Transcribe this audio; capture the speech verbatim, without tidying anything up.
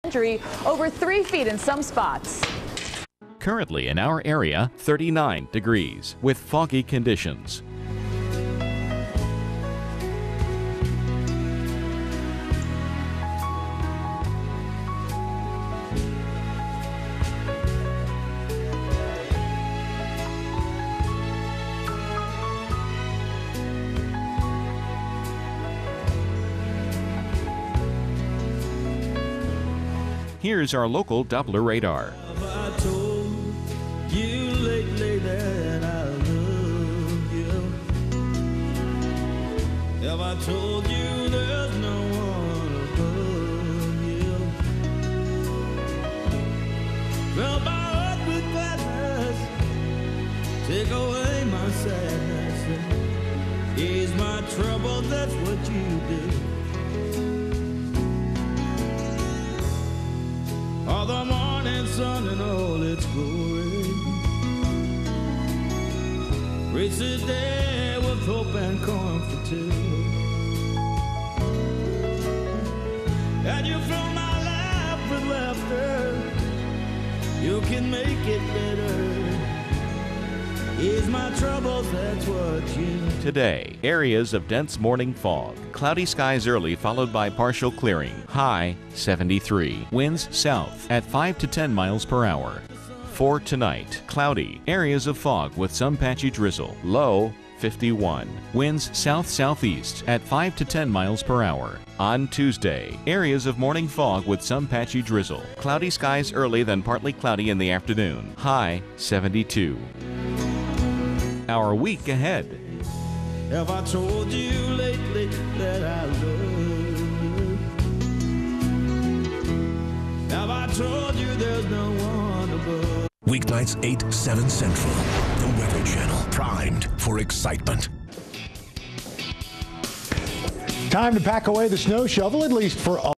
over three feet in some spots. Currently in our area, thirty-nine degrees with foggy conditions. Here's our local Doppler radar. Have I told you lately that I love you? Have I told you there's no one above you? Fill my heart with gladness, take away my sadness, and ease my trouble, that's what you do. All the morning sun and all its glory, reach the day with hope and comfort too. And you fill my life with laughter, you can make it better. Ease my troubles, that's what you do. Today, areas of dense morning fog. Cloudy skies early, followed by partial clearing. High seventy-three. Winds south at five to ten miles per hour. For tonight, cloudy. Areas of fog with some patchy drizzle. Low fifty-one. Winds south-southeast at five to ten miles per hour. On Tuesday, areas of morning fog with some patchy drizzle. Cloudy skies early, then partly cloudy in the afternoon. High seventy-two. Our week ahead. Have I told you lately that I love you? Have I told you there's no one above? Weeknights eight, seven Central. The Weather Channel, primed for excitement. Time to pack away the snow shovel, at least for all.